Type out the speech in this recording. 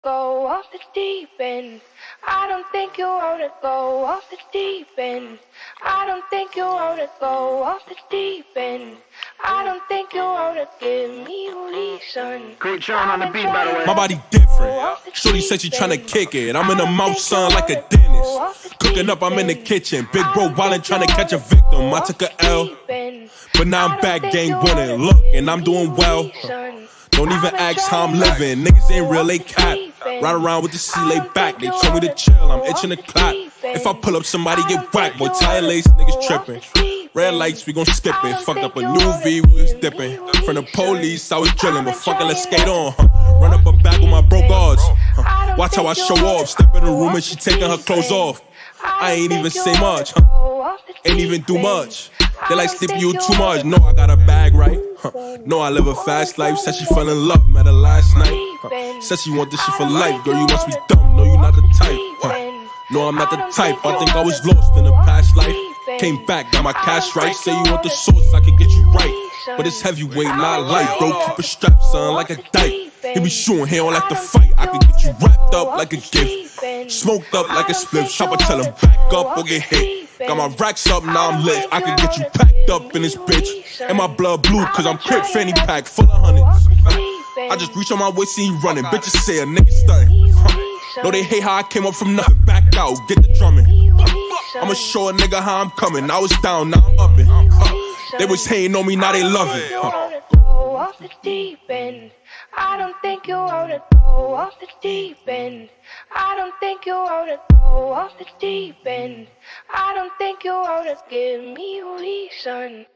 go off the deep end. I don't think you wanna go off the deep end. I don't think you wanna go off the deep end. I don't think you wanna give me a reason. Great John on the beat, by the way. My body different. Shorty said she tryna kick it. I'm in the mouth, son, like a dentist. Cooking up, I'm in the kitchen. Big bro wildin' tryna catch a victim. I took a L, but now I'm back, gang winning. Look, and I'm doing well. Don't even ask how I'm living. Niggas ain't real, they cap. Ride around with the C laid back. They told me to chill, I'm itching to clap. If I pull up, somebody get whacked. Boy, tire lace, niggas tripping. Red lights, we gon' skip it. Fucked up a new V, we was dipping. From the police, I was drilling. But fucking let's skate on, Run up a bag with my broke odds, Watch how I show off. Step in the room and she taking her clothes off. I ain't even say much, Ain't even do much. They like sleeping you too much. No, I got a bag, right? No, I live a fast life. Said she fell in love, met her last night. Said she want this shit for life. Girl, you must be dumb. No, you not the type. No, I'm not the type. I think I was lost in a past life. Came back, got my cash right. Say you want the source, I can get you right. But it's heavyweight, not light. Bro, keep a strap, son, like a dyke. He be shooting, he don't like to fight. I can get you wrapped up like a gift. Smoked up like a spliff. Chopper tell him back up or get hit. Got my racks up, now I'm lit. I can get you packed up in this bitch. And my blood blue, cause I'm crip fanny pack full of hundreds. I just reach on my waist and he running. Bitches say a nigga stuntin'. No, they hate how I came up from nothing. Back out, get the drumming. I'ma show a nigga how I'm coming. I was down, now I'm uppin'. They was hating on me, now they love it. Go off the deep end. I don't think you wanna go off the deep end. I don't think you wanna go off the deep end. I don't think you wanna give me a reason.